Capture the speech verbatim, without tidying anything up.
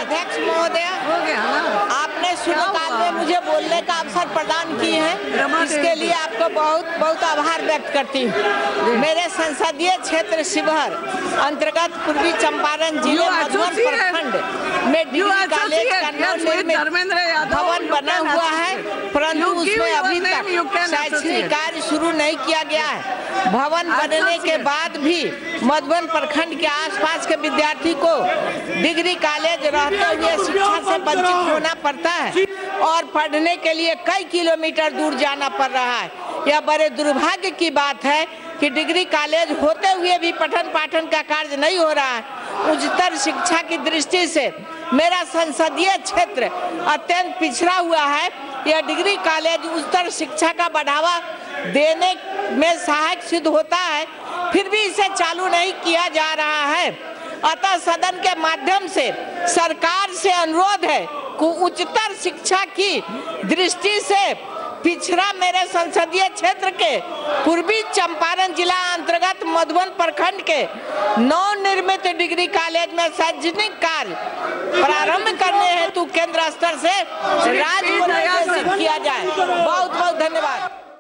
अध्यक्ष महोदय, हो गया ना? आपने शून्यकाल में मुझे बोलने का अवसर प्रदान किए हैं, इसके लिए आपको बहुत बहुत आभार व्यक्त करती हूँ। मेरे संसदीय क्षेत्र शिवहर अंतर्गत पूर्वी चंपारण जिले मधुबन प्रखंड में डिग्री कॉलेज का नवनिर्मित भवन बना हुआ है, परंतु उसमें अभी तक शैक्षणिक कार्य शुरू नहीं किया गया है। भवन बनने के बाद भी मधुबन प्रखंड के आसपास के विद्यार्थी को डिग्री कॉलेज रहते हुए शिक्षा से वंचित होना पड़ता है और पढ़ने के लिए कई किलोमीटर दूर जाना पड़ रहा है। यह बड़े दुर्भाग्य की बात है कि डिग्री कॉलेज होते हुए भी पठन पाठन का कार्य नहीं हो रहा है। उच्चतर शिक्षा की दृष्टि से मेरा संसदीय क्षेत्र अत्यंत पिछड़ा हुआ है। यह डिग्री कॉलेज उच्चतर शिक्षा का बढ़ावा देने में सहायक सिद्ध होता है, फिर भी इसे चालू नहीं किया जा रहा है। अतः सदन के माध्यम से सरकार से अनुरोध है कि उच्चतर शिक्षा की दृष्टि से पिछड़ा मेरे संसदीय क्षेत्र के पूर्वी चंपारण जिला अंतर्गत मधुबन प्रखंड के नवनिर्मित डिग्री कॉलेज में शैक्षणिक कार्य प्रारंभ करने हेतु केंद्र स्तर से राज्य को निर्देशित किया जाए। बहुत बहुत धन्यवाद।